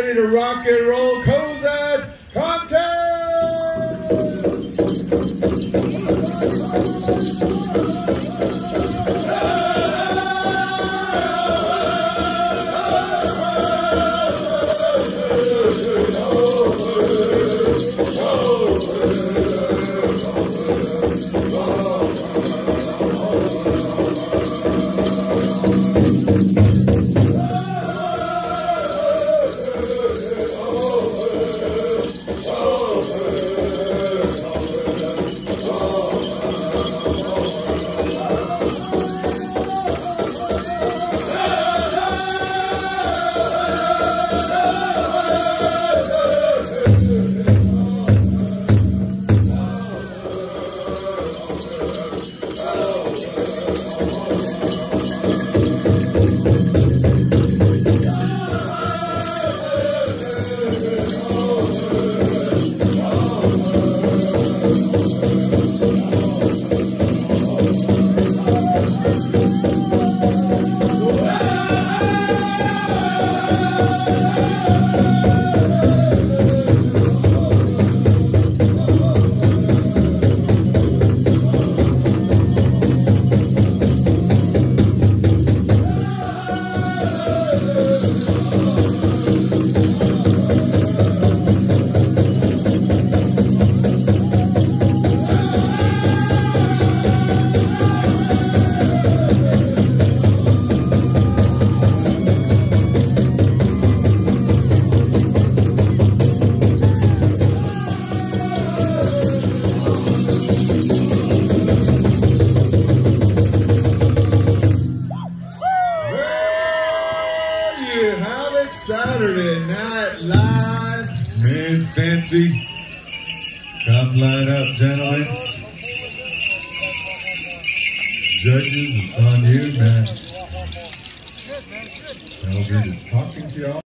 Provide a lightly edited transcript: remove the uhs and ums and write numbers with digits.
ready to rock and roll COZAD contest! You have it Saturday Night Live. Men's Fancy. Come line up, gentlemen. Judges, it's on you, man. I'll be talking to y'all.